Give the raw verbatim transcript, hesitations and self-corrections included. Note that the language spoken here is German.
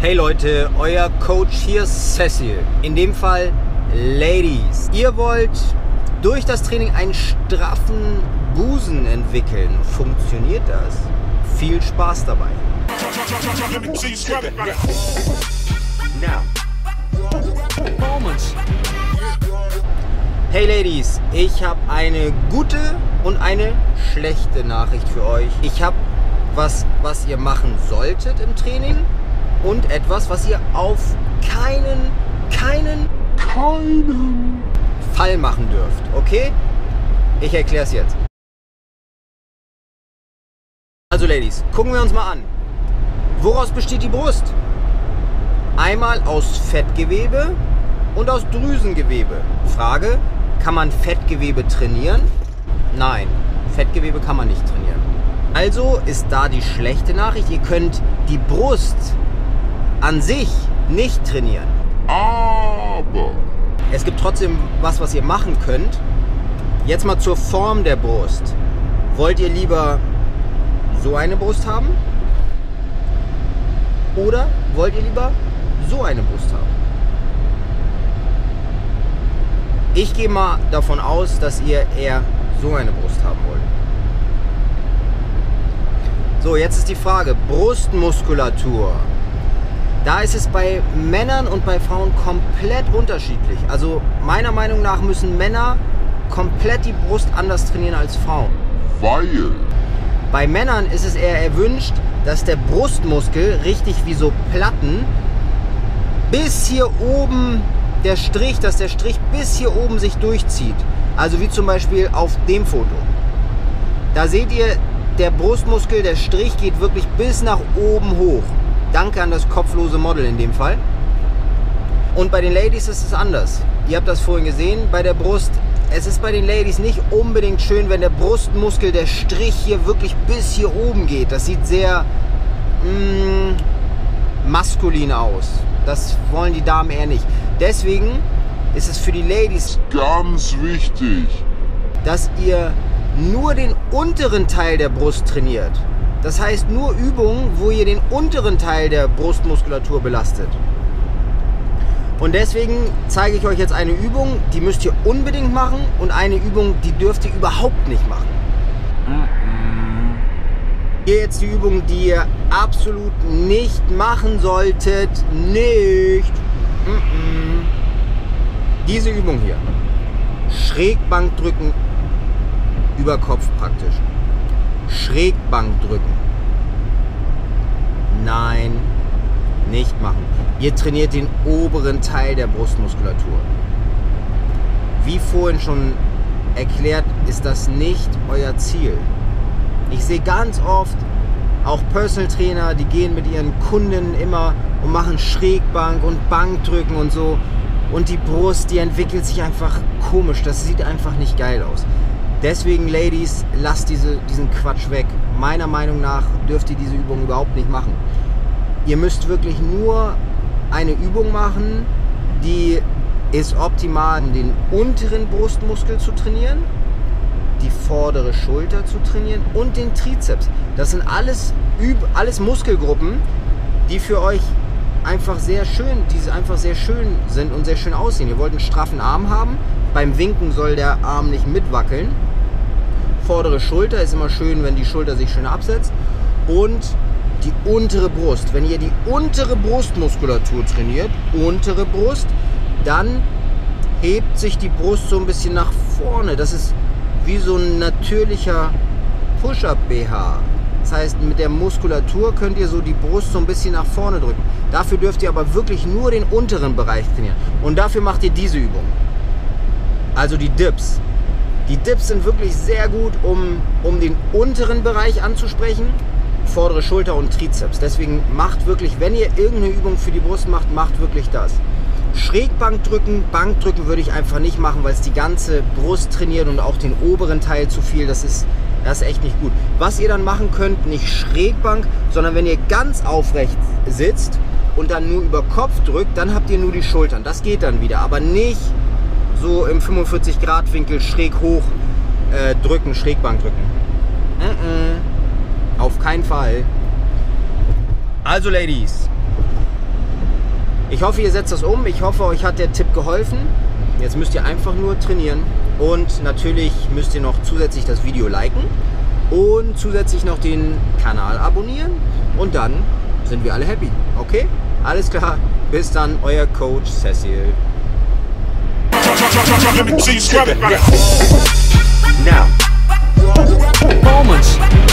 Hey Leute, euer Coach hier Cecil. In dem Fall Ladies. Ihr wollt durch das Training einen straffen Busen entwickeln. Funktioniert das? Viel Spaß dabei. Hey Ladies, ich habe eine gute und eine schlechte Nachricht für euch. Ich habe was, was ihr machen solltet im Training und etwas, was ihr auf keinen, keinen, keinen Fall machen dürft. Okay? Ich erkläre es jetzt. Also Ladies, gucken wir uns mal an. Woraus besteht die Brust? Einmal aus Fettgewebe und aus Drüsengewebe. Frage, kann man Fettgewebe trainieren? Nein, Fettgewebe kann man nicht trainieren. Also ist da die schlechte Nachricht, ihr könnt die Brust an sich nicht trainieren. Aber es gibt trotzdem was, was ihr machen könnt. Jetzt mal zur Form der Brust. Wollt ihr lieber so eine Brust haben? Oder wollt ihr lieber so eine Brust haben? Ich gehe mal davon aus, dass ihr eher so eine Brust haben wollt. So, jetzt ist die Frage, Brustmuskulatur. Da ist es bei Männern und bei Frauen komplett unterschiedlich. Also meiner Meinung nach müssen Männer komplett die Brust anders trainieren als Frauen. Weil Bei Männern ist es eher erwünscht, dass der Brustmuskel richtig wie so Platten bis hier oben der Strich, dass der Strich bis hier oben sich durchzieht. Also wie zum Beispiel auf dem Foto. Da seht ihr, der Brustmuskel, der Strich geht wirklich bis nach oben hoch. Danke an das kopflose Model in dem Fall. Und bei den Ladies ist es anders. Ihr habt das vorhin gesehen, bei der Brust. Es ist bei den Ladies nicht unbedingt schön, wenn der Brustmuskel, der Strich hier wirklich bis hier oben geht. Das sieht sehr mm, maskulin aus. Das wollen die Damen eher nicht. Deswegen ist es für die Ladies ganz wichtig, dass ihr nur den unteren Teil der Brust trainiert. Das heißt nur Übungen, wo ihr den unteren Teil der Brustmuskulatur belastet. Und deswegen zeige ich euch jetzt eine Übung, die müsst ihr unbedingt machen und eine Übung, die dürft ihr überhaupt nicht machen. Hier jetzt die Übung, die ihr absolut nicht machen solltet. Nicht. Diese Übung hier. Schrägbank drücken über Kopf praktisch. Schrägbank drücken. Nein, nicht machen. Ihr trainiert den oberen Teil der Brustmuskulatur. Wie vorhin schon erklärt, ist das nicht euer Ziel. Ich sehe ganz oft auch Personal Trainer, die gehen mit ihren Kunden immer und machen Schrägbank und Bankdrücken und so. Und die Brust, die entwickelt sich einfach komisch. Das sieht einfach nicht geil aus. Deswegen, Ladies, lasst diese, diesen Quatsch weg. Meiner Meinung nach dürft ihr diese Übung überhaupt nicht machen. Ihr müsst wirklich nur eine Übung machen, die ist optimal, um den unteren Brustmuskel zu trainieren, die vordere Schulter zu trainieren und den Trizeps. Das sind alles, alles Muskelgruppen, die für euch einfach sehr schön, die einfach sehr schön sind und sehr schön aussehen. Ihr wollt einen straffen Arm haben. Beim Winken soll der Arm nicht mitwackeln. Vordere Schulter ist immer schön, wenn die Schulter sich schön absetzt. Und die untere Brust. Wenn ihr die untere Brustmuskulatur trainiert, untere Brust, dann hebt sich die Brust so ein bisschen nach vorne. Das ist wie so ein natürlicher Push-Up-B H. Das heißt, mit der Muskulatur könnt ihr so die Brust so ein bisschen nach vorne drücken. Dafür dürft ihr aber wirklich nur den unteren Bereich trainieren. Und dafür macht ihr diese Übung. Also die Dips. Die Dips sind wirklich sehr gut, um, um den unteren Bereich anzusprechen. Vordere Schulter und Trizeps. Deswegen macht wirklich, wenn ihr irgendeine Übung für die Brust macht, macht wirklich das. Schrägbank drücken, Bankdrücken würde ich einfach nicht machen, weil es die ganze Brust trainiert und auch den oberen Teil zu viel. Das ist, das ist echt nicht gut. Was ihr dann machen könnt, nicht Schrägbank, sondern wenn ihr ganz aufrecht sitzt und dann nur über Kopf drückt, dann habt ihr nur die Schultern. Das geht dann wieder, aber nicht so im fünfundvierzig Grad Winkel schräg hoch äh, drücken, Schrägbank drücken. Mm -mm. Auf keinen Fall. Also Ladies, Ich hoffe, ihr setzt das um. Ich hoffe, euch hat der Tipp geholfen. Jetzt müsst ihr einfach nur trainieren. Und natürlich müsst ihr noch zusätzlich das Video liken und zusätzlich noch den Kanal abonnieren. Und dann sind wir alle happy. Okay? Alles klar. Bis dann, euer Coach Cecil. Now, moments.